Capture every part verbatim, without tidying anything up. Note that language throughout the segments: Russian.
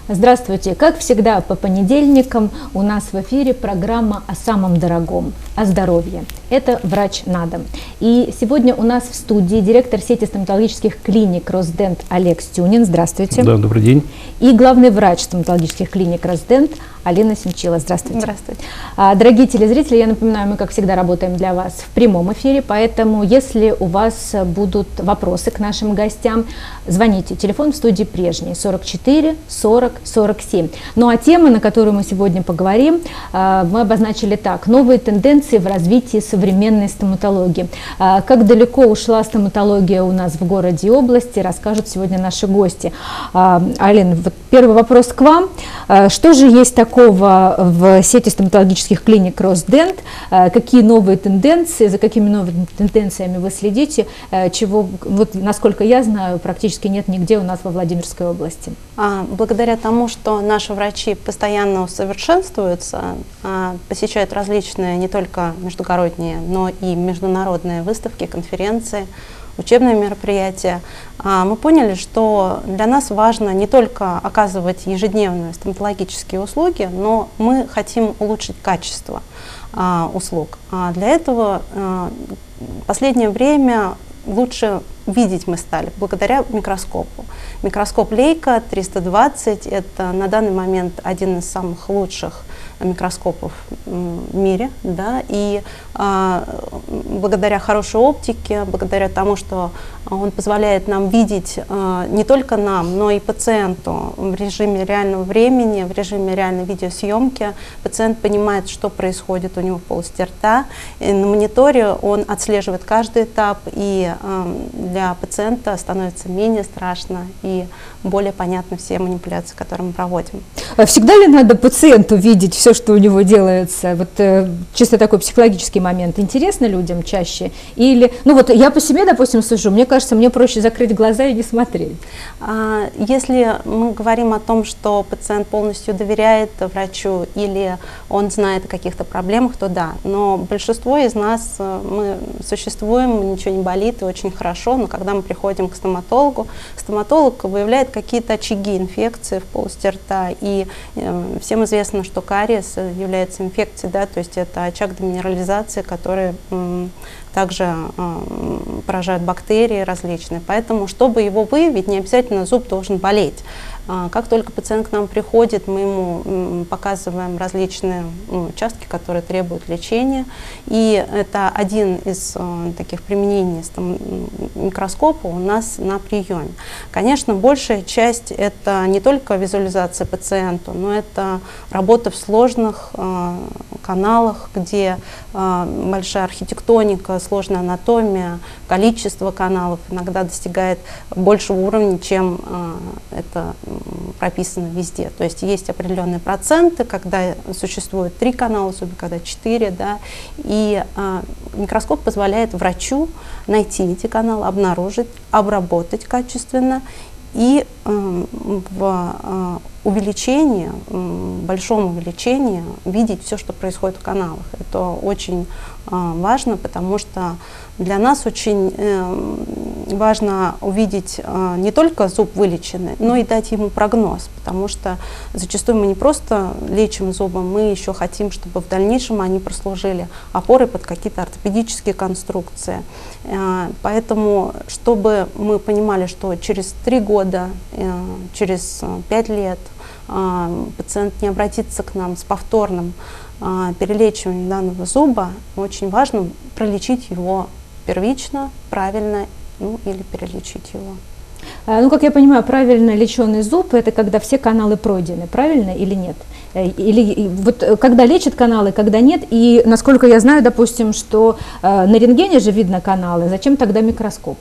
Здравствуйте! Как всегда, по понедельникам у нас в эфире программа о самом дорогом, о здоровье. Это «Врач на дом». И сегодня у нас в студии директор сети стоматологических клиник «Росдент» Олег Стюнин. Здравствуйте. Да, добрый день. И главный врач стоматологических клиник «Росдент» Алина Семчила. Здравствуйте. Здравствуйте. Дорогие телезрители, я напоминаю, мы, как всегда, работаем для вас в прямом эфире, поэтому, если у вас будут вопросы к нашим гостям, звоните. Телефон в студии прежний, сорок четыре сорок сорок семь. Ну а тема, на которую мы сегодня поговорим, мы обозначили так: новые тенденции в развитии современной стоматологии. Как далеко ушла стоматология у нас в городе и области, расскажут сегодня наши гости. Алина, вот первый вопрос к вам. Что же есть такого в сети стоматологических клиник «Росдент»? Какие новые тенденции, за какими новыми тенденциями вы следите, чего, вот, насколько я знаю, практически нет нигде у нас во Владимирской области? Благодаря тому, что наши врачи постоянно усовершенствуются, посещают различные не только междугородние, но и международные выставки, конференции, учебные мероприятия, мы поняли, что для нас важно не только оказывать ежедневные стоматологические услуги, но мы хотим улучшить качество услуг. Для этого в последнее время лучше видеть мы стали благодаря микроскопу. Микроскоп Leica триста двадцать – это на данный момент один из самых лучших микроскопов в мире, да, и а, благодаря хорошей оптике, благодаря тому, что он позволяет нам видеть а, не только нам, но и пациенту в режиме реального времени, в режиме реальной видеосъемки, пациент понимает, что происходит у него в полости рта, и на мониторе он отслеживает каждый этап, и а, для пациента становится менее страшно и более понятны все манипуляции, которые мы проводим. А всегда ли надо пациенту видеть все, что у него делается? Вот э, чисто такой психологический момент. Интересно людям чаще? Или, ну вот я по себе, допустим, сужу, мне кажется, мне проще закрыть глаза и не смотреть. А, если мы говорим о том, что пациент полностью доверяет врачу или он знает о каких-то проблемах, то да. Но большинство из нас, мы существуем, ничего не болит и очень хорошо, но когда мы приходим к стоматологу, стоматолог выявляет какие-то очаги инфекции в полости рта, и э, всем известно, что кариес является инфекцией, да, то есть это очаг деминерализации, который м, также э, поражает бактерии различные. Поэтому, чтобы его выявить, не обязательно зуб должен болеть. Как только пациент к нам приходит, мы ему показываем различные участки, которые требуют лечения. И это один из таких применений микроскопа у нас на приеме. Конечно, большая часть — это не только визуализация пациенту, но это работа в сложных каналах, где большая архитектоника, сложная анатомия, количество каналов иногда достигает большего уровня, чем это прописано везде. То есть есть определенные проценты, когда существует три канала зуба, когда четыре, да, и а, микроскоп позволяет врачу найти эти каналы, обнаружить, обработать качественно и э, в э, увеличении, э, большом увеличении видеть все, что происходит в каналах. Это очень э, важно, потому что для нас очень э, важно увидеть э, не только зуб вылеченный, но и дать ему прогноз, потому что зачастую мы не просто лечим зубы, мы еще хотим, чтобы в дальнейшем они прослужили опорой под какие-то ортопедические конструкции. Э, поэтому, чтобы мы понимали, что через три года, э, через пять лет э, пациент не обратится к нам с повторным э, перелечиванием данного зуба, очень важно пролечить его первично, правильно, ну или перелечить его. Ну, как я понимаю, правильно леченый зуб — это когда все каналы пройдены, правильно или нет? Или вот когда лечат каналы, когда нет, и насколько я знаю, допустим, что э, на рентгене же видно каналы, зачем тогда микроскоп?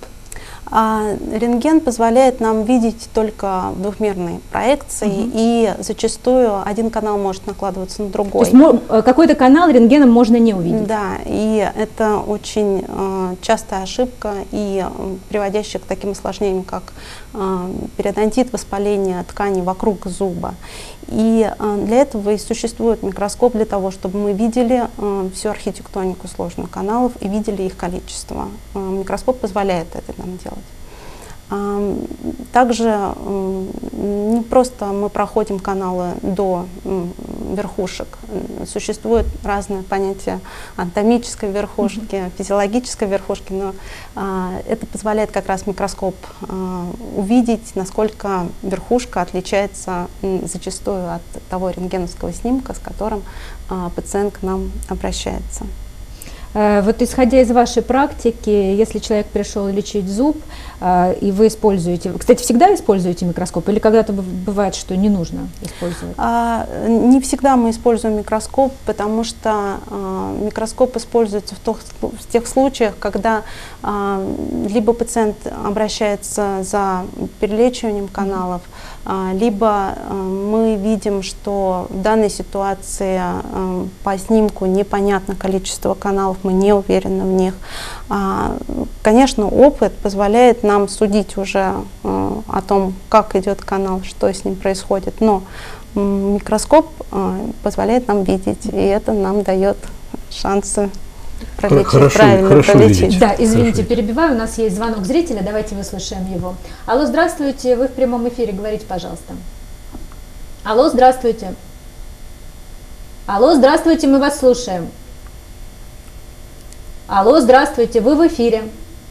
А рентген позволяет нам видеть только двухмерные проекции, угу. и зачастую один канал может накладываться на другой. То есть какой-то канал рентгеном можно не увидеть? Да, и это очень э, частая ошибка, и э, приводящая к таким осложнениям, как э, периодонтит, воспаление тканей вокруг зуба. И э, для этого и существует микроскоп, для того, чтобы мы видели э, всю архитектонику сложных каналов и видели их количество. Э, микроскоп позволяет это нам делать. Также не просто мы проходим каналы до верхушек. Существует разные понятия анатомической верхушки, mm-hmm. физиологической верхушки, но это позволяет как раз микроскоп увидеть, насколько верхушка отличается зачастую от того рентгеновского снимка, с которым пациент к нам обращается. Вот исходя из вашей практики, если человек пришел лечить зуб, и вы используете, кстати, всегда используете микроскоп или когда-то бывает, что не нужно использовать? А, не всегда мы используем микроскоп, потому что а, микроскоп используется в, тох, в тех случаях, когда а, либо пациент обращается за перелечиванием каналов, а, либо а, мы видим, что в данной ситуации а, по снимку непонятно количество каналов, мы не уверены в них. А, конечно, опыт позволяет нам судить уже а, о том, как идет канал, что с ним происходит, но микроскоп а, позволяет нам видеть, и это нам дает шансы пролечить, хорошо, правильно хорошо пролечить. Видеть. Да, извините, хорошо. перебиваю, у нас есть звонок зрителя, давайте выслушаем его. Алло, здравствуйте, вы в прямом эфире, говорите, пожалуйста. Алло, здравствуйте. Алло, здравствуйте, мы вас слушаем. Алло, здравствуйте, вы в эфире.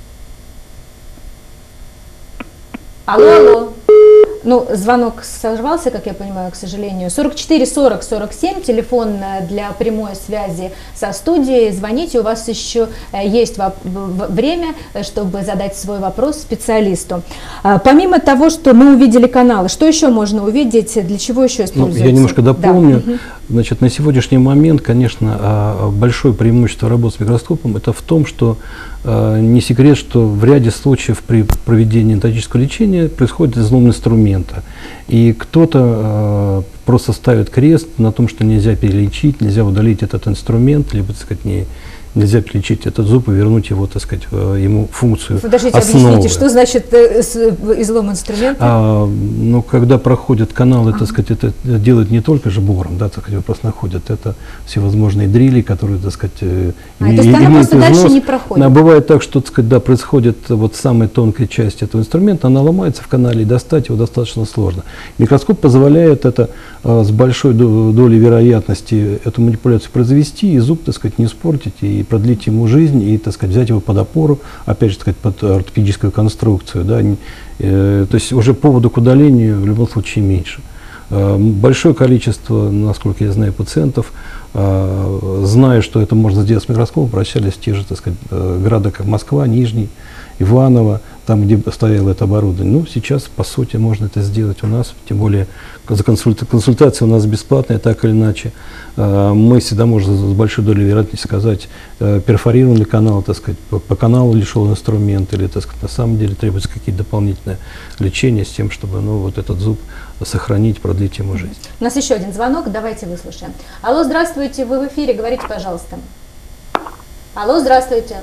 Алло, алло. Ну, звонок сорвался, как я понимаю, к сожалению. сорок четыре сорок сорок семь, телефон для прямой связи со студией. Звоните, у вас еще есть время, чтобы задать свой вопрос специалисту. Помимо того, что мы увидели каналы, что еще можно увидеть, для чего еще используется? Ну, я немножко дополню. Да. Значит, на сегодняшний момент, конечно, большое преимущество работы с микроскопом это в том, что не секрет, что в ряде случаев при проведении энтетического лечения происходит излом инструмента. И кто-то э, просто ставит крест на том, что нельзя перелечить, нельзя удалить этот инструмент, либо, так сказать, не, нельзя перелечить этот зуб и вернуть его, так сказать, ему функцию. Подождите, основы. Объясните, что значит э, с, излом инструмента? А, ну, когда проходят каналы, ага. так сказать, это делают не только же бором, да, так сказать, просто находят, это всевозможные дрели, которые, так сказать, а, то есть она просто износ. дальше не проходит? А бывает так, что, так сказать, да, происходит вот самая тонкая часть этого инструмента, она ломается в канале, и достать его достаточно сложно. Микроскоп позволяет это а, с большой долей вероятности эту манипуляцию произвести, и зуб, так сказать, не испортить, и продлить ему жизнь, и, так сказать, взять его под опору, опять же, так сказать, под ортопедическую конструкцию, да, э, то есть уже поводу к удалению в любом случае меньше. Э, большое количество, насколько я знаю, пациентов, э, зная, что это можно сделать с микроскопом, обращались в те же, так сказать, э, города, как Москва, Нижний, Иваново, там, где стояло это оборудование. Ну, сейчас, по сути, можно это сделать у нас, тем более за консульта консультация у нас бесплатная, так или иначе. Э, мы всегда можем с большой долей вероятности сказать, э, перфорирован ли канал, так сказать, по, по каналу ли шел инструмент, или, так сказать, на самом деле требуется какие-то дополнительные лечения с тем, чтобы, ну, вот этот зуб сохранить, продлить ему жизнь. У нас еще один звонок, давайте выслушаем. Алло, здравствуйте, вы в эфире, говорите, пожалуйста. Алло, здравствуйте.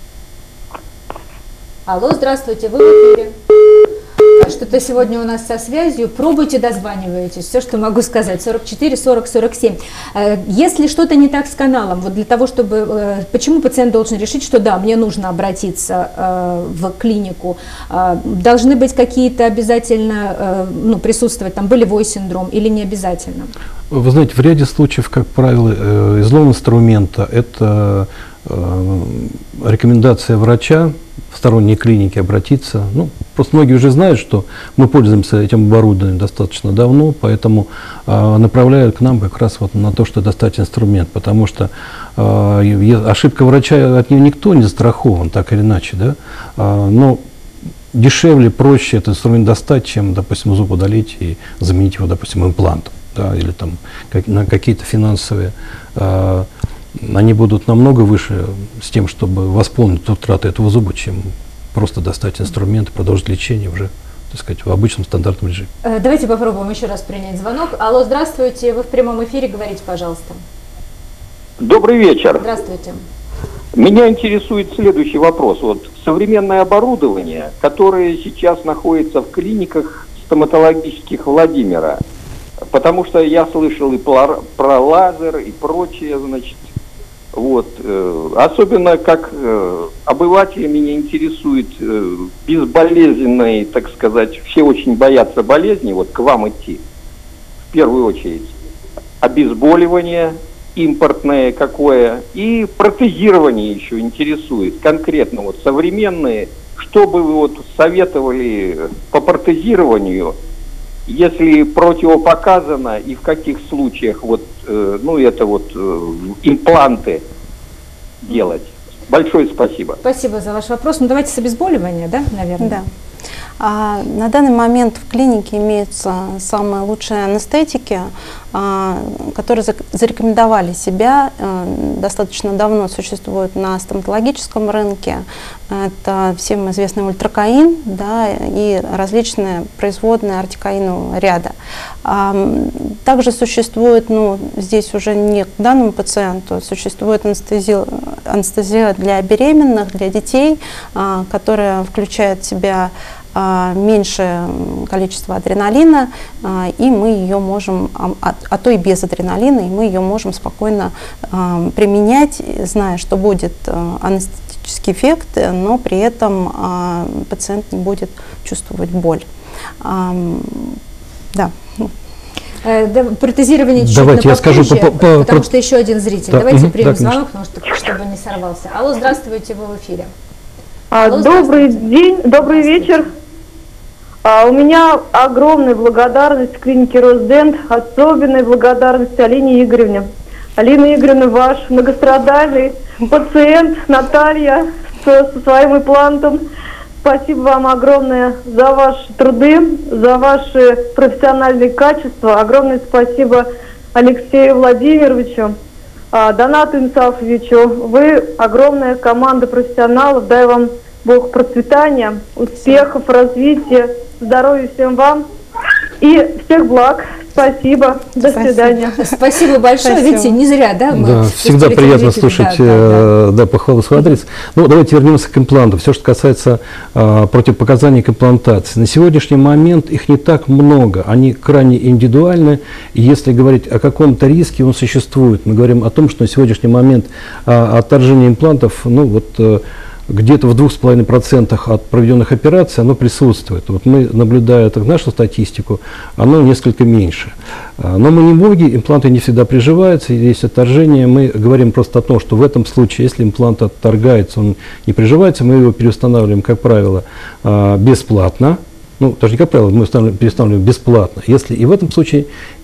Алло, здравствуйте, вы в эфире. Что-то сегодня у нас со связью. Пробуйте, дозваниваетесь. Все, что могу сказать. сорок четыре сорок сорок семь. Если что-то не так с каналом, вот для того, чтобы... Почему пациент должен решить, что да, мне нужно обратиться в клинику? Должны быть какие-то обязательно, ну, присутствовать, там, болевой синдром или не обязательно? Вы знаете, в ряде случаев, как правило, излом инструмента – это рекомендация врача в сторонней клинике обратиться. Ну, просто многие уже знают, что мы пользуемся этим оборудованием достаточно давно, поэтому э, направляют к нам как раз вот на то, что достать инструмент, потому что э, ошибка врача, от нее никто не застрахован, так или иначе, да, э, но дешевле, проще этот инструмент достать, чем, допустим, зуб удалить и заменить его, допустим, имплантом, да, или там как, на какие-то финансовые э, они будут намного выше с тем, чтобы восполнить утраты этого зуба, чем просто достать инструмент и продолжить лечение уже, так сказать, в обычном стандартном режиме. Давайте попробуем еще раз принять звонок. Алло, здравствуйте, вы в прямом эфире, говорите, пожалуйста. Добрый вечер. Здравствуйте. Меня интересует следующий вопрос. Вот современное оборудование, которое сейчас находится в клиниках стоматологических Владимира, потому что я слышал и про, про лазер, и прочее, значит. Вот, э, особенно как э, обывателя меня интересует э, безболезненный, так сказать, все очень боятся болезни, вот к вам идти, в первую очередь, обезболивание импортное какое, и протезирование еще интересует, конкретно вот современные, что бы вы вот советовали по протезированию, если противопоказано и в каких случаях вот, э, ну это вот э, импланты делать. Большое спасибо. Спасибо за ваш вопрос. Ну давайте с обезболивания, да, наверное? Да. А, на данный момент в клинике имеются самые лучшие анестетики, а, которые за, зарекомендовали себя, а, достаточно давно существуют на стоматологическом рынке. Это всем известный ультракаин, да, и различные производные артикаинового ряда. А, также существует, ну, здесь уже не к данному пациенту, существует анестезия, анестезия для беременных, для детей, а, которая включает в себя меньшее количество адреналина, и мы ее можем, а, а то и без адреналина, и мы ее можем спокойно а, применять, зная, что будет анестетический эффект, но при этом а, пациент не будет чувствовать боль. А, да. Протезирование чуть-чуть Давайте я скажу, попозже, по, по, потому по, что еще один зритель. Да, Давайте угу, примем да, звонок, потому что, чтобы не сорвался. Алло, здравствуйте, вы в эфире. Алло, добрый день, добрый вечер. А, у меня огромная благодарность клинике Росдент, особенная благодарность Алине Игоревне. Алина Игоревна, ваш многострадальный пациент Наталья со, со своим имплантом. Спасибо вам огромное за ваши труды, за ваши профессиональные качества. Огромное спасибо Алексею Владимировичу, Донату Инсафовичу. Вы огромная команда профессионалов. Дай вам Бог процветания, успехов, развития, здоровья всем вам и всех благ. Спасибо. До Спасибо. свидания. Спасибо большое. Спасибо. Видите, не зря, да? Мы Да, всегда приятно слушать да, да, да, да, похвалы в свой адрес. Ну, давайте вернемся к импланту. Все, что касается э, противопоказаний к имплантации. На сегодняшний момент их не так много. Они крайне индивидуальны. И если говорить о каком-то риске, он существует. Мы говорим о том, что на сегодняшний момент э, отторжение имплантов, ну, вот, э, где-то в двух с половиной процентах от проведенных операций оно присутствует. Вот мы, наблюдая так, нашу статистику, оно несколько меньше. Но мы не боги, импланты не всегда приживаются, есть отторжение. Мы говорим просто о том, что в этом случае, если имплант отторгается, он не приживается, мы его переустанавливаем, как правило, бесплатно. Ну, даже не как правило, мы переустанавливаем бесплатно. Если и в этом случае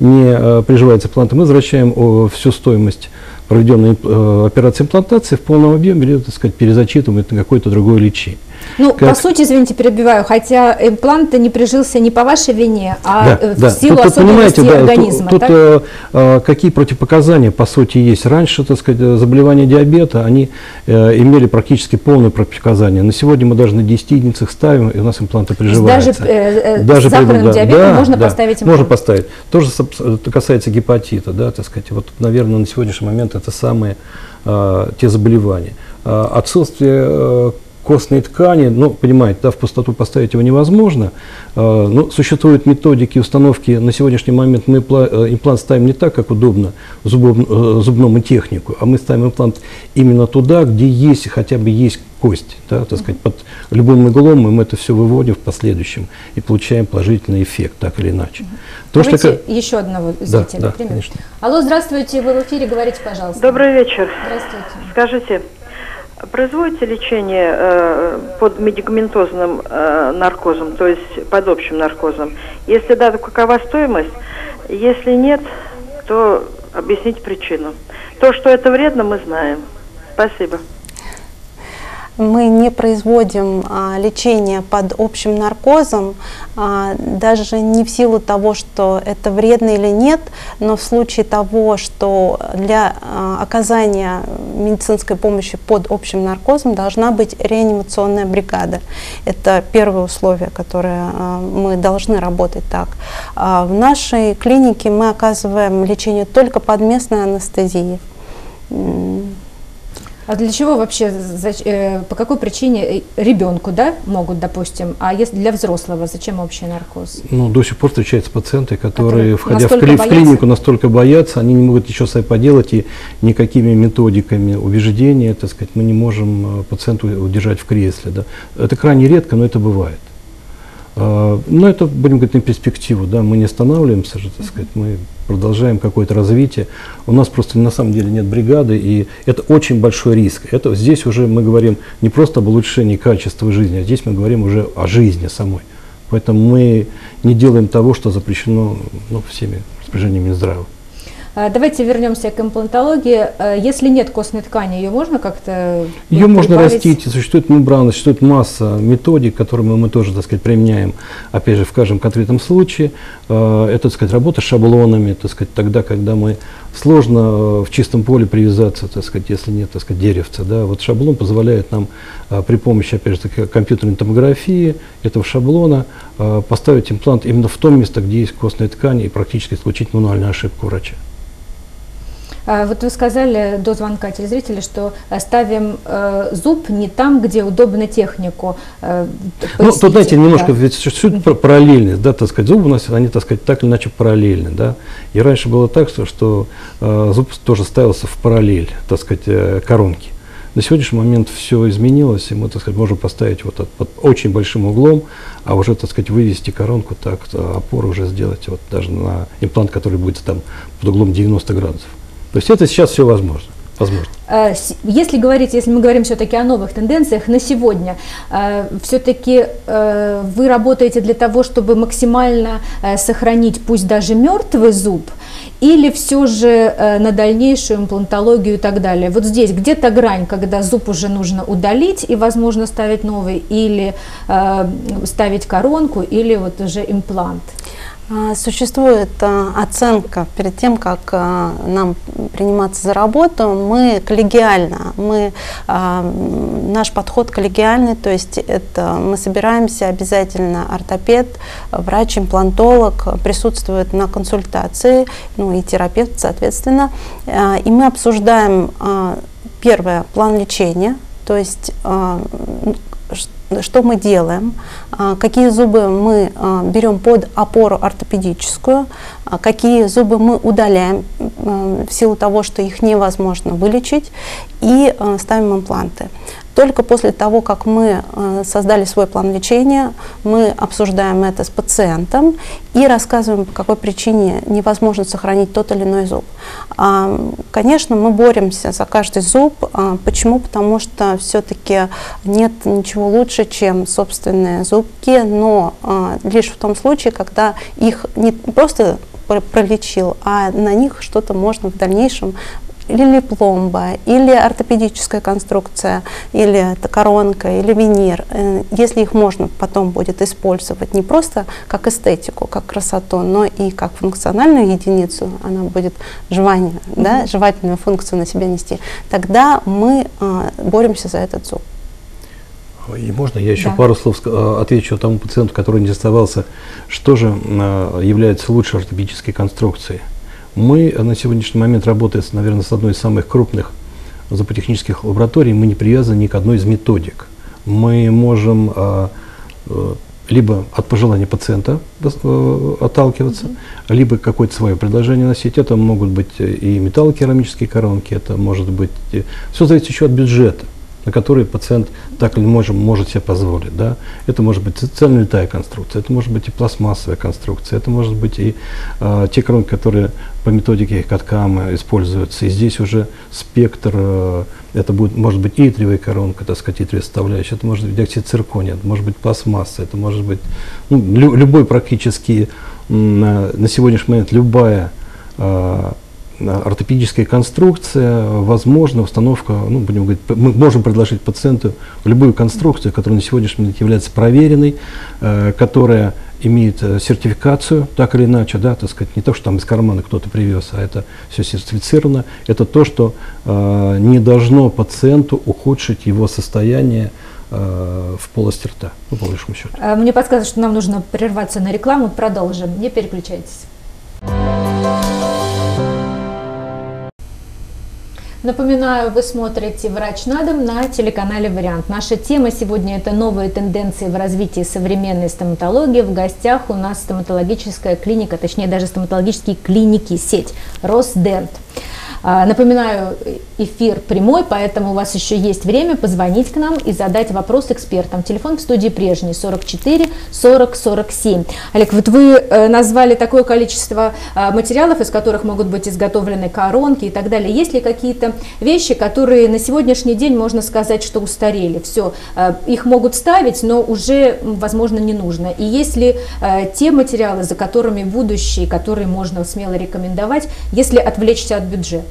не приживается имплант, мы возвращаем всю стоимость проведенной э, операции имплантации в полном объеме, или, так сказать, перезачитываем это на какое-то другое лечение. Ну, как... по сути, извините, перебиваю, хотя имплант не прижился не по вашей вине, а да, в да. силу тут, особенностей да, организма. Тут, так? тут э, какие противопоказания, по сути, есть. Раньше, так сказать, заболевания диабета, они э, имели практически полные противопоказания. На сегодня мы даже на десяти единицах ставим, и у нас импланты приживаются. Даже, э, даже с сахарным да, диабетом да, можно да, поставить имплант? Можно поставить. То же касается гепатита, да, так сказать. Вот, наверное, на сегодняшний момент это самые э, те заболевания. Э, отсутствие э, костной ткани, ну, понимаете, да, в пустоту поставить его невозможно. Э, но существуют методики установки. На сегодняшний момент мы имплант ставим не так, как удобно зубом, э, зубному технику, а мы ставим имплант именно туда, где есть, хотя бы есть кость, да, так сказать, под любым углом мы это все выводим в последующем и получаем положительный эффект, так или иначе. То, Давайте что... еще одного зрителя. Да, да, примем. конечно. Алло, здравствуйте, вы в эфире, говорите, пожалуйста. Добрый вечер. Здравствуйте. Скажите, производите лечение э, под медикаментозным э, наркозом, то есть под общим наркозом? Если да, то какова стоимость? Если нет, то объясните причину. То, что это вредно, мы знаем. Спасибо. Мы не производим а, лечение под общим наркозом, а, даже не в силу того, что это вредно или нет, но в случае того, что для а, оказания медицинской помощи под общим наркозом должна быть реанимационная бригада. Это первое условие, которое а, мы должны работать так. А в нашей клинике мы оказываем лечение только под местной анестезией. А для чего вообще, по какой причине ребенку, да, могут, допустим, а если для взрослого, зачем общий наркоз? Ну, до сих пор встречаются пациенты, которые, которые входя в, кли в клинику, настолько боятся, они не могут ничего с собой поделать, и никакими методиками убеждения, так сказать, мы не можем пациента удержать в кресле. Да. Это крайне редко, но это бывает. Но это, будем говорить, на перспективу, да, мы не останавливаемся же, так сказать, мы продолжаем какое-то развитие. У нас просто на самом деле нет бригады, и это очень большой риск. Это, здесь уже мы говорим не просто об улучшении качества жизни, а здесь мы говорим уже о жизни самой. Поэтому мы не делаем того, что запрещено, ну, всеми распоряжениями Минздрава. Давайте вернемся к имплантологии. Если нет костной ткани, ее можно как-то Ее можно растить, существует мембрана, существует масса методик, которые мы, мы тоже, так сказать, применяем, опять же, в каждом конкретном случае. Это, так сказать, работа с шаблонами, так сказать, тогда, когда мы сложно в чистом поле привязаться, так сказать, если нет, так сказать, деревца. Да. Вот шаблон позволяет нам при помощи, опять же, компьютерной томографии этого шаблона поставить имплант именно в том месте, где есть костная ткань, и практически исключить мануальную ошибку врача. Вот вы сказали до звонка телезрителя, что ставим э, зуб не там, где удобно технику. Э, ну, тут, знаете, немножко, да. Ведь существует параллельность, да, так сказать, зубы у нас, они, так сказать, так или иначе параллельны, да. И раньше было так, что, что э, зуб тоже ставился в параллель, так сказать, э, коронки. На сегодняшний момент все изменилось, и мы, так сказать, можем поставить вот под, под очень большим углом, а уже, так сказать, вывести коронку, так, опору уже сделать вот даже на имплант, который будет там под углом девяносто градусов. То есть это сейчас все возможно. возможно. Если говорить, если мы говорим все-таки о новых тенденциях, на сегодня все-таки вы работаете для того, чтобы максимально сохранить пусть даже мертвый зуб, или все же на дальнейшую имплантологию и так далее? Вот здесь где-то грань, когда зуб уже нужно удалить и, возможно, ставить новый, или ставить коронку, или вот уже имплант? Существует оценка перед тем, как нам приниматься за работу. Мы коллегиально, мы, наш подход коллегиальный, то есть это мы собираемся обязательно ортопед, врач-имплантолог присутствует на консультации, ну и терапевт, соответственно, и мы обсуждаем, первое, план лечения, то есть что мы делаем, какие зубы мы берем под опору ортопедическую, какие зубы мы удаляем в силу того, что их невозможно вылечить, и ставим импланты. Только после того, как мы создали свой план лечения, мы обсуждаем это с пациентом и рассказываем, по какой причине невозможно сохранить тот или иной зуб. Конечно, мы боремся за каждый зуб. Почему? Потому что все-таки нет ничего лучше, чем собственные зубки, но лишь в том случае, когда их не просто пролечил, а на них что-то можно в дальнейшем, или пломба, или ортопедическая конструкция, или это коронка, или винир. Если их можно потом будет использовать не просто как эстетику, как красоту, но и как функциональную единицу, она будет жевание, mm-hmm. да, жевательную функцию на себя нести, тогда мы э, боремся за этот зуб. И можно я еще да. пару слов отвечу тому пациенту, который интересовался, что же э, является лучшей ортопедической конструкцией. Мы на сегодняшний момент работаем, наверное, с одной из самых крупных зуботехнических лабораторий. Мы не привязаны ни к одной из методик. Мы можем а, а, либо от пожелания пациента а, отталкиваться, mm-hmm. либо какое-то свое предложение носить. Это могут быть и металлокерамические коронки, это может быть... И, все зависит еще от бюджета, на который пациент так или иначе может себе позволить. Да? Это может быть цельнолитая конструкция, это может быть и пластмассовая конструкция, это может быть и э, те коронки, которые по методике Каткама используются. И здесь уже спектр, э, это будет, может быть и итриевая коронка, так сказать, итриевая составляющая, это может быть диоксициркония, это может быть пластмасса, это может быть ну, лю, любой практически на, на сегодняшний момент любая э, ортопедическая конструкция, возможно, установка, ну, будем говорить, мы можем предложить пациенту любую конструкцию, которая на сегодняшний момент является проверенной, э, которая имеет сертификацию, так или иначе, да, так сказать, не то, что там из кармана кто-то привез, а это все сертифицировано. Это то, что э, не должно пациенту ухудшить его состояние э, в полости рта, ну, по большому счету. Мне подсказывают, что нам нужно прерваться на рекламу, продолжим, не переключайтесь. Напоминаю, вы смотрите «Врач на дом» на телеканале «Вариант». Наша тема сегодня – это новые тенденции в развитии современной стоматологии. В гостях у нас стоматологическая клиника, точнее даже стоматологические клиники, сеть «Росдент». Напоминаю, эфир прямой, поэтому у вас еще есть время позвонить к нам и задать вопрос экспертам. Телефон в студии прежний сорок четыре сорок сорок семь. Олег, вот вы назвали такое количество материалов, из которых могут быть изготовлены коронки и так далее. Есть ли какие-то вещи, которые на сегодняшний день можно сказать, что устарели? Все, их могут ставить, но уже, возможно, не нужно. И есть ли те материалы, за которыми будущее, которые можно смело рекомендовать, если отвлечься от бюджета?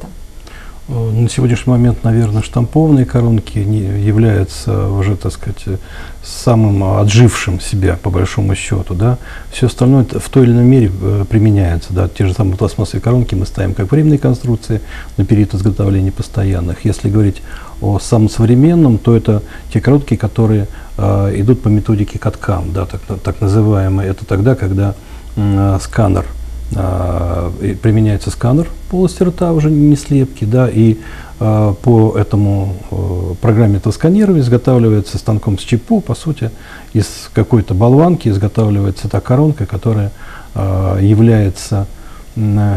На сегодняшний момент, наверное, штампованные коронки не являются уже, так сказать, самым отжившим себя, по большому счету. Да? Все остальное в той или иной мере применяется. Да? Те же самые пластмассовые коронки мы ставим как временные конструкции на период изготовления постоянных. Если говорить о самом современном, то это те коронки, которые э, идут по методике каткам, да, так, так называемые. Это тогда, когда э, сканер, применяется сканер полости рта, уже не слепки, да, и э, по этому э, программе этого сканирования изготавливается станком с ЧПУ, по сути, из какой-то болванки изготавливается та коронка, которая э, является э,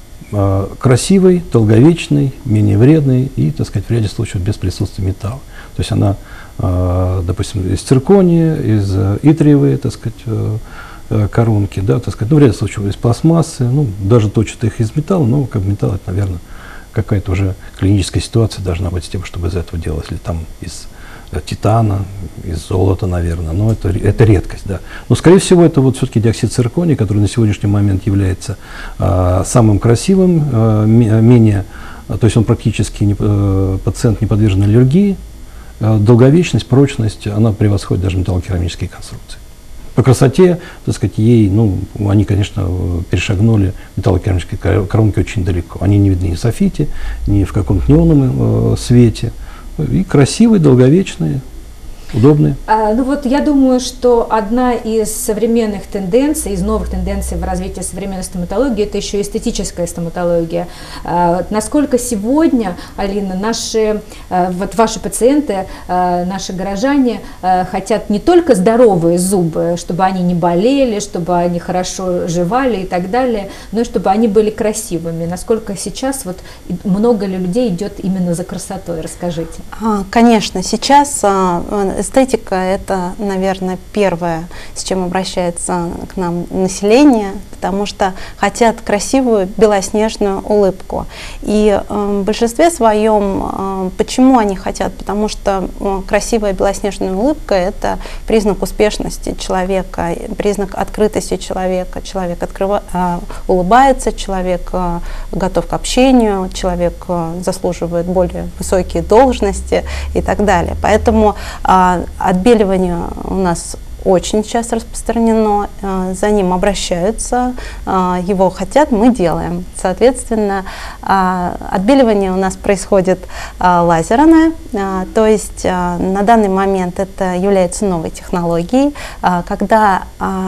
э, красивой, долговечной, менее вредной и, так сказать, в ряде случаев без присутствия металла. То есть она, э, допустим, из циркония, из э, итриевой, так сказать, э, коронки, да, так сказать, ну, в ряде случаев из пластмассы, ну, даже точат их из металла, но как металл, это, наверное, какая-то уже клиническая ситуация должна быть с тем, чтобы из этого делать, или там из э, титана, из золота, наверное, но это, это редкость, да. Но, скорее всего, это вот все-таки диоксид циркония, который на сегодняшний момент является э, самым красивым, э, менее, то есть он практически, не, э, пациент не подвержен аллергии, э, долговечность, прочность, она превосходит даже металлокерамические конструкции. По красоте, так сказать, ей, ну, они, конечно, перешагнули металлокерамические коронки очень далеко. Они не видны ни в софите, ни в каком-то неоновом э, свете. И красивые, долговечные, удобные. А, ну вот я думаю, что одна из современных тенденций, из новых тенденций в развитии современной стоматологии, это еще эстетическая стоматология. А, насколько сегодня, Алина, наши, а, вот ваши пациенты, а, наши горожане а, хотят не только здоровые зубы, чтобы они не болели, чтобы они хорошо жевали и так далее, но и чтобы они были красивыми. Насколько сейчас вот много ли людей идет именно за красотой? Расскажите. А, конечно, сейчас а, эстетика – это, наверное, первое, с чем обращается к нам население, потому что хотят красивую белоснежную улыбку. И э, в большинстве своем, э, почему они хотят? Потому что э, красивая белоснежная улыбка – это признак успешности человека, признак открытости человека. Человек открыва, э, улыбается, человек э, готов к общению, человек э, заслуживает более высокие должности и так далее. Поэтому э, отбеливание у нас очень сейчас распространено, за ним обращаются, его хотят, мы делаем. Соответственно, отбеливание у нас происходит лазерное, то есть на данный момент это является новой технологией, когда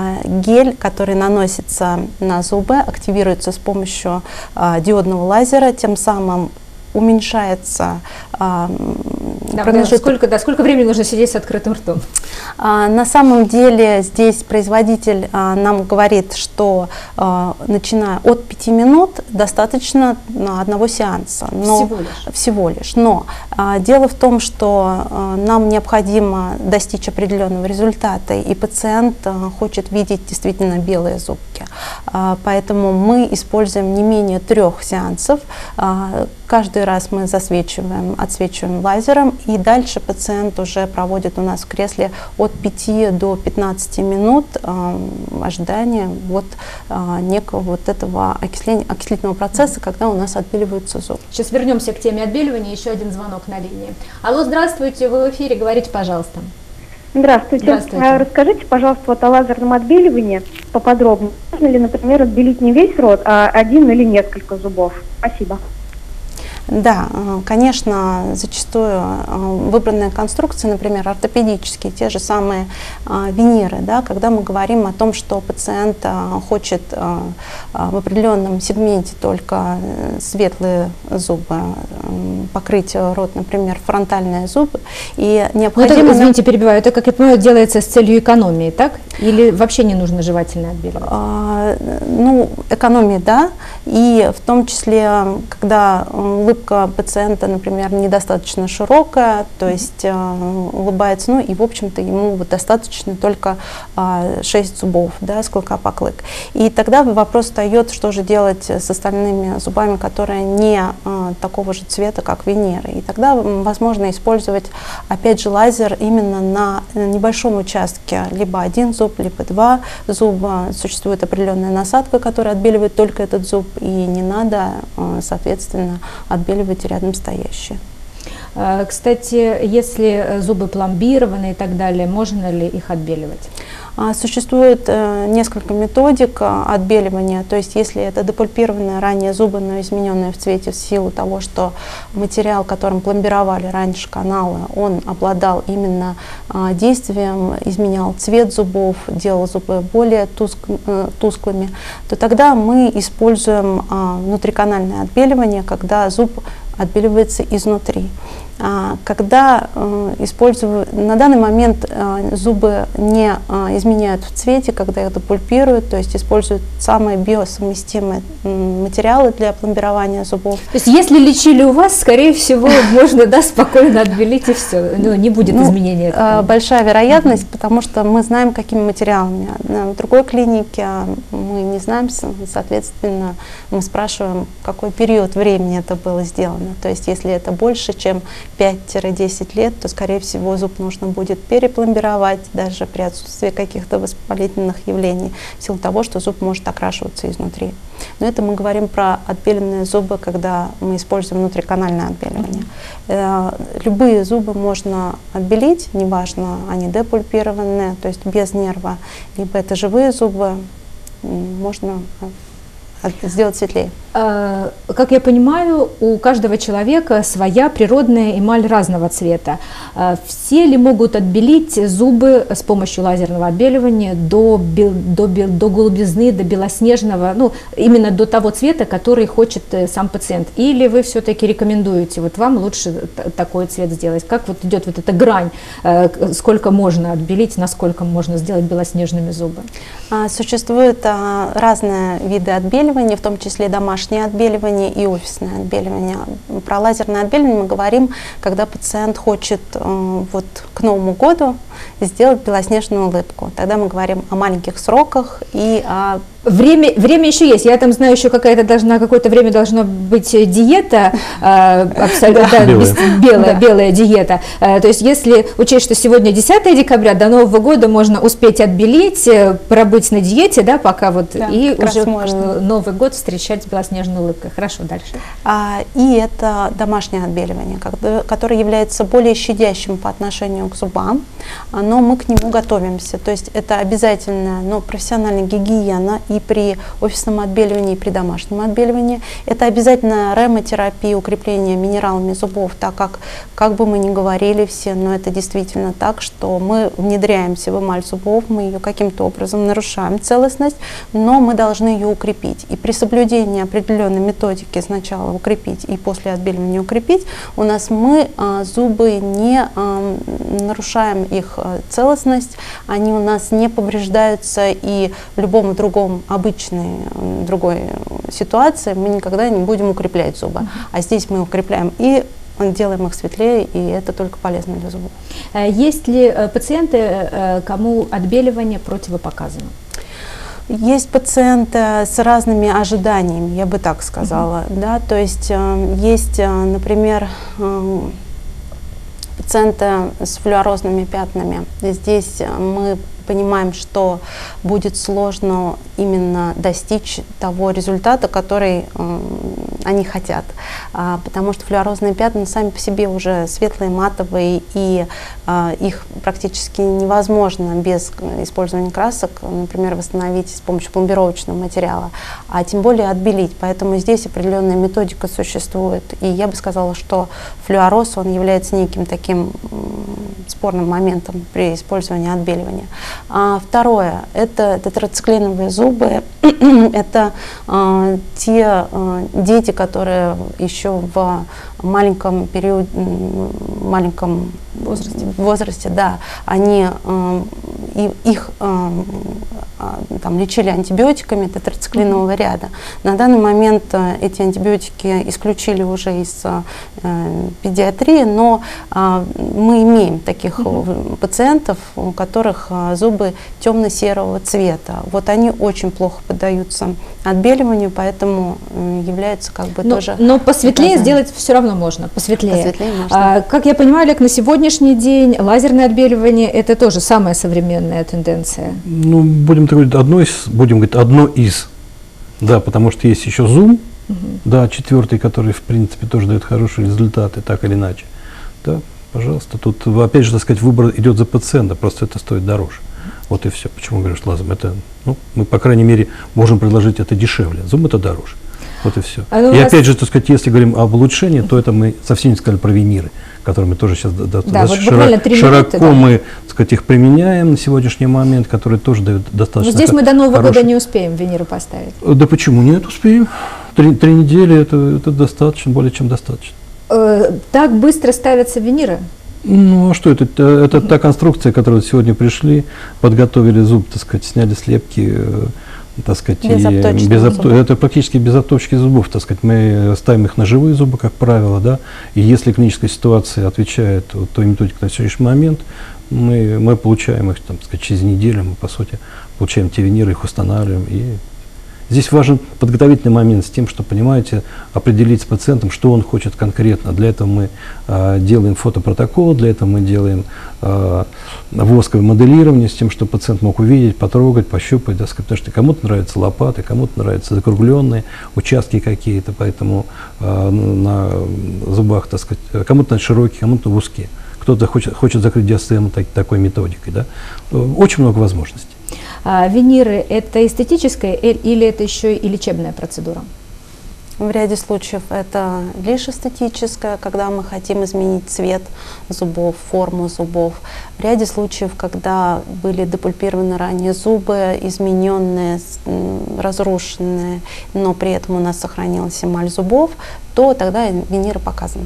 гель, который наносится на зубы, активируется с помощью диодного лазера, тем самым уменьшается а, да, промежуток. Сколько, да, сколько времени нужно сидеть с открытым ртом? А, на самом деле здесь производитель а, нам говорит, что а, начиная от пяти минут достаточно одного сеанса. Но, всего лишь? Всего лишь. Но а, дело в том, что а, нам необходимо достичь определенного результата, и пациент а, хочет видеть действительно белые зубки. А, поэтому мы используем не менее трех сеансов. А, каждый раз мы засвечиваем, отсвечиваем лазером, и дальше пациент уже проводит у нас в кресле от пяти до пятнадцати минут э, ожидания вот, э, некого вот этого окисления, окислительного процесса, когда у нас отбеливаются зубы. Сейчас вернемся к теме отбеливания. Еще один звонок на линии. Алло, здравствуйте, вы в эфире, говорите, пожалуйста. Здравствуйте. Здравствуйте. Расскажите, пожалуйста, вот о лазерном отбеливании поподробнее. Можно ли, например, отбелить не весь рот, а один или несколько зубов? Спасибо. Да, конечно, зачастую выбранные конструкции, например, ортопедические, те же самые виниры, да, когда мы говорим о том, что пациент хочет в определенном сегменте только светлые зубы, покрыть рот, например, фронтальные зубы, и необходимо... Ну, это, извините, перебиваю, это, как я понимаю, делается с целью экономии, так? Или вообще не нужно жевательное отбеливать? А, ну, экономии, да, и в том числе, когда улыбка пациента, например, недостаточно широкая, то есть э, улыбается, ну и, в общем-то, ему вот достаточно только э, шесть зубов, да, скулкапоклык. И тогда вопрос встает, что же делать с остальными зубами, которые не э, такого же цвета, как виниры. И тогда возможно использовать, опять же, лазер именно на небольшом участке, либо один зуб, либо два зуба. Существует определенная насадка, которая отбеливает только этот зуб, и не надо, э, соответственно, отбеливать рядом стоящие. Кстати, если зубы пломбированы и так далее, можно ли их отбеливать? Существует несколько методик отбеливания, то есть если это депульпированные ранее зубы, но измененные в цвете в силу того, что материал, которым пломбировали раньше каналы, он обладал именно действием, изменял цвет зубов, делал зубы более туск, тусклыми, то тогда мы используем внутриканальное отбеливание, когда зуб отбеливается изнутри. Когда э, использую, на данный момент э, зубы не э, изменяют в цвете, когда их депульпируют, то есть используют самые биосовместимые э, материалы для пломбирования зубов. То есть если лечили у вас, скорее всего, можно, да, спокойно отбелить и все, ну, не будет ну, изменения. Э, большая вероятность, потому что мы знаем, какими материалами. В другой клинике мы не знаем, соответственно, мы спрашиваем, какой период времени это было сделано. То есть если это больше, чем пять-десять лет, то, скорее всего, зуб нужно будет перепломбировать даже при отсутствии каких-то воспалительных явлений, в силу того, что зуб может окрашиваться изнутри. Но это мы говорим про отбеленные зубы, когда мы используем внутриканальное отбеливание. Mm-hmm. Любые зубы можно отбелить, неважно, они депульпированные, то есть без нерва, либо это живые зубы, можно сделать светлее. Как я понимаю, у каждого человека своя природная эмаль разного цвета. Все ли могут отбелить зубы с помощью лазерного отбеливания до, бел, до, бел, до голубизны, до белоснежного, ну, именно до того цвета, который хочет сам пациент? Или вы все-таки рекомендуете, вот вам лучше такой цвет сделать? Как вот идет вот эта грань, сколько можно отбелить, насколько можно сделать белоснежными зубы? Существуют разные виды отбеливания, в том числе домашние отбеливание и офисное отбеливание. Про лазерное отбеливание мы говорим, когда пациент хочет э, вот к Новому году сделать белоснежную улыбку. Тогда мы говорим о маленьких сроках и о... Время, время еще есть. Я там знаю, еще какая-то должна, какое-то время должна быть диета, э, абсолютно, да, белая, без, белая, да. белая диета. Э, то есть если учесть, что сегодня десятое декабря, до Нового года можно успеть отбелить, пробыть на диете, да, пока вот, да, и уже можно. Новый год встречать с белоснежной улыбкой. Хорошо, дальше. А, и это домашнее отбеливание, которое является более щадящим по отношению к зубам, но мы к нему готовимся. То есть это обязательная, но профессиональная гигиена и при офисном отбеливании, и при домашнем отбеливании. Это обязательно ремотерапия, укрепление минералами зубов, так как, как бы мы ни говорили все, но это действительно так, что мы внедряемся в эмаль зубов, мы ее каким-то образом нарушаем целостность, но мы должны ее укрепить. И при соблюдении определенной методики сначала укрепить и после отбеливания укрепить, у нас мы а, зубы не а, нарушаем их а, целостность, они у нас не повреждаются, и в любом другом обычной другой ситуации мы никогда не будем укреплять зубы. А здесь мы укрепляем и делаем их светлее, и это только полезно для зубов. Есть ли пациенты, кому отбеливание противопоказано? Есть пациенты с разными ожиданиями, я бы так сказала. Uh-huh. Да? То есть есть, например, пациенты с флюорозными пятнами. Здесь мы понимаем, что будет сложно именно достичь того результата, который э, они хотят. А, потому что флюорозные пятна сами по себе уже светлые, матовые, и э, их практически невозможно без использования красок, например, восстановить с помощью пломбировочного материала, а тем более отбелить. Поэтому здесь определенная методика существует. И я бы сказала, что флюороз, он является неким таким спорным моментом при использовании отбеливания. А второе, это тетрациклиновые зубы. Это э, те э, дети, которые еще в маленьком периоде, маленьком возрасте, возрасте да, они, э, и, их э, там, лечили антибиотиками тетрациклинового ряда. На данный момент э, эти антибиотики исключили уже из э, педиатрии, но э, мы имеем таких mm-hmm. пациентов, у которых э, зубы темно-серого цвета. Вот они очень плохо поддаются отбеливанию, поэтому э, являются как бы но, тоже... Но посветлее доказанием. Сделать все равно можно, посветлее. Посветлее можно. А, как я понимаю, Олег, на сегодняшний день лазерное отбеливание – это тоже самая современная тенденция? Ну, будем так говорить, одно из, будем говорить, одно из, да, потому что есть еще Zoom, угу. да, четвертый, который, в принципе, тоже дает хорошие результаты, так или иначе. Да, пожалуйста, тут, опять же, так сказать, выбор идет за пациента, просто это стоит дороже. Вот и все. Почему говорю, что лазером? Это, ну, мы, по крайней мере, можем предложить это дешевле. Zoom это дороже. Вот и все. А и опять нас... же, так сказать, если говорим об улучшении, то это мы совсем не сказали про виниры, которые мы тоже сейчас да, да, вот широко, минуты, широко да. мы, так сказать, их применяем на сегодняшний момент, которые тоже дают достаточно. Но здесь мы до Нового хороший... года не успеем виниры поставить. Да почему нет, успеем? Три, три недели это, это достаточно, более чем достаточно. Э, так быстро ставятся виниры? Ну, а что это? Это, это mm-hmm. та конструкция, которую сегодня пришли, подготовили зуб, так сказать, сняли слепки, так сказать, без и без обто... это практически без обточки зубов, так сказать, мы ставим их на живые зубы, как правило, да, и если клиническая ситуация отвечает вот, той методике на сегодняшний момент, мы, мы получаем их, там, так сказать, через неделю, мы, по сути, получаем те виниры, их устанавливаем, и здесь важен подготовительный момент с тем, что, понимаете, определить с пациентом, что он хочет конкретно. Для этого мы э, делаем фотопротокол, для этого мы делаем э, восковое моделирование с тем, чтобы пациент мог увидеть, потрогать, пощупать, да, сказать, потому что кому-то нравятся лопаты, кому-то нравятся закругленные участки какие-то, поэтому э, на зубах, так сказать, кому-то широкие, кому-то узкие. Кто-то хочет, хочет закрыть диастему так, такой методикой. Да. Очень много возможностей. А виниры – это эстетическая или это еще и лечебная процедура? В ряде случаев это лишь эстетическая, когда мы хотим изменить цвет зубов, форму зубов. В ряде случаев, когда были депульпированы ранее зубы, измененные, разрушенные, но при этом у нас сохранилась эмаль зубов, то тогда виниры показаны.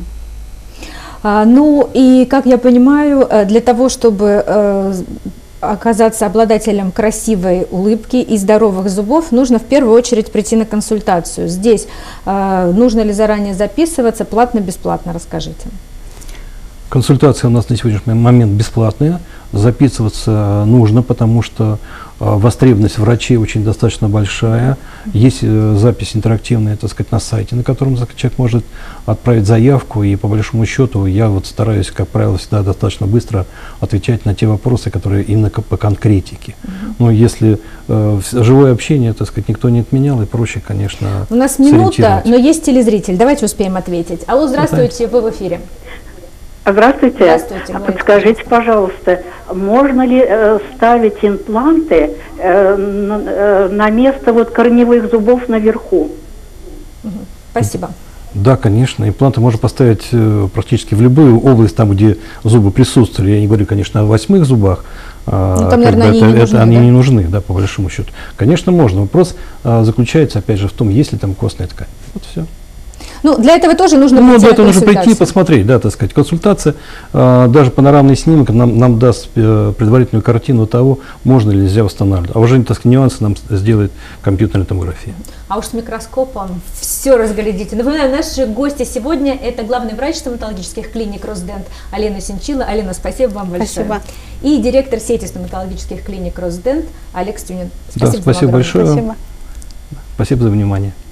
А, ну и, как я понимаю, для того, чтобы э, оказаться обладателем красивой улыбки и здоровых зубов, нужно в первую очередь прийти на консультацию. Здесь э, нужно ли заранее записываться, платно-бесплатно, расскажите. Консультация у нас на сегодняшний момент бесплатная. Записываться нужно, потому что э, востребованность врачей очень достаточно большая. Есть э, запись интерактивная, так сказать, на сайте, на котором человек может отправить заявку. И по большому счету я вот стараюсь, как правило, всегда достаточно быстро отвечать на те вопросы, которые именно по конкретике. Mm-hmm. Но если э, живое общение, так сказать, никто не отменял, и проще, конечно, у нас минута, но есть телезритель. Давайте успеем ответить. Алло, здравствуйте, вы в эфире. Здравствуйте. Здравствуйте. А подскажите, пожалуйста, можно ли э, ставить импланты э, на, э, на место вот корневых зубов наверху? Спасибо. Да, конечно, импланты можно поставить э, практически в любую область, там, где зубы присутствовали. Я не говорю, конечно, о восьмых зубах. Ну, там, наверное, они, это, не, это, нужны, они да? не нужны, да, по большому счету. Конечно, можно. Вопрос а, заключается, опять же, в том, есть ли там костная ткань. Вот все. Ну, для этого тоже нужно ну, прийти для этого на нужно прийти и посмотреть, да, так сказать. Консультация, э, даже панорамный снимок нам, нам даст э, предварительную картину того, можно или нельзя восстанавливать. А уже, так сказать, нюансы нам сделает компьютерная томография. А уж с микроскопом все разглядите. Напоминаю, наши гости сегодня – это главный врач стоматологических клиник Росдент Алена Синчила. Алена, спасибо вам большое. Спасибо. И директор сети стоматологических клиник Росдент Олег Стюнин. Спасибо, да, спасибо большое. Спасибо. Спасибо за внимание.